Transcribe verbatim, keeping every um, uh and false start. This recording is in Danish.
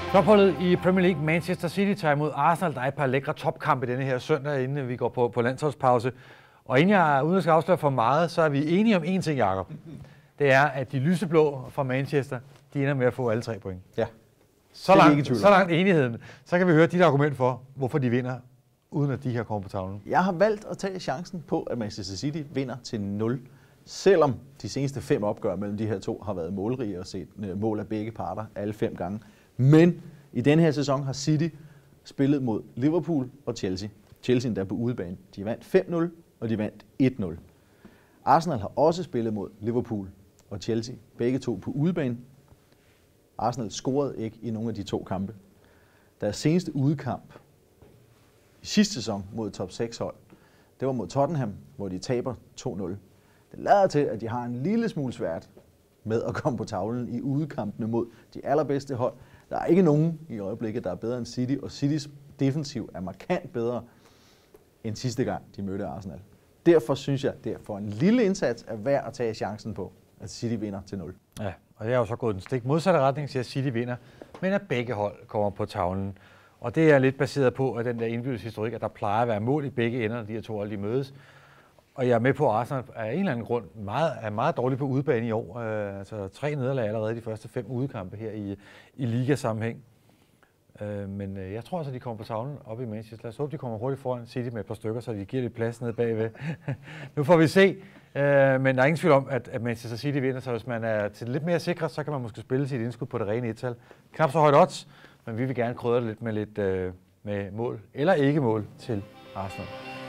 Topholdet i Premier League, Manchester City, tager imod Arsenal. Der er et par lækre topkampe denne her søndag, inden vi går på, på landsholdspause. Og inden jeg uden at skal afsløre for meget, så er vi enige om én ting, Jakob. Det er, at de lyseblå fra Manchester, de ender med at få alle tre point. Ja. Så langt, så langt enigheden. Så kan vi høre dit argument for, hvorfor de vinder, uden at de her kommer på tavlen. Jeg har valgt at tage chancen på, at Manchester City vinder til nul. Selvom de seneste fem opgør mellem de her to har været målrige og set mål af begge parter alle fem gange. Men i denne her sæson har City spillet mod Liverpool og Chelsea. Chelsea der på udebane. De vandt fem nul, og de vandt et nul. Arsenal har også spillet mod Liverpool og Chelsea. Begge to på udebane. Arsenal scorede ikke i nogen af de to kampe. Deres seneste udekamp i sidste sæson mod top seks hold, det var mod Tottenham, hvor de taber to nul. Det lader til, at de har en lille smule svært med at komme på tavlen i udekampene mod de allerbedste hold. Der er ikke nogen i øjeblikket, der er bedre end City, og Citys defensiv er markant bedre end sidste gang, de mødte Arsenal. Derfor synes jeg, det er for en lille indsats er værd at tage chancen på, at City vinder til nul. Ja, og jeg har jo så gået den stik modsatte retning, siger, at City vinder, men at begge hold kommer på tavlen. Og det er lidt baseret på, at den der indbyrdes historik, at der plejer at være mål i begge ender, når de her to hold de mødes. Og jeg er med på, at Arsenal af en eller anden grund meget, er meget dårlig på udebane i år. Uh, altså tre nederlag allerede de første fem udekampe her i, i ligasammenhæng. Uh, men uh, jeg tror altså, de kommer på tavlen op i Manchester. Lad os håbe, de kommer hurtigt foran City med et par stykker, så de giver lidt plads nede bagved. Nu får vi se. Uh, men der er ingen tvivl om, at, at Manchester City vinder, så hvis man er til lidt mere sikker, så kan man måske spille sit indskud på det rene et-tal. Knap så højt odds, men vi vil gerne krydre det lidt med, lidt, uh, med mål eller ikke mål til Arsenal.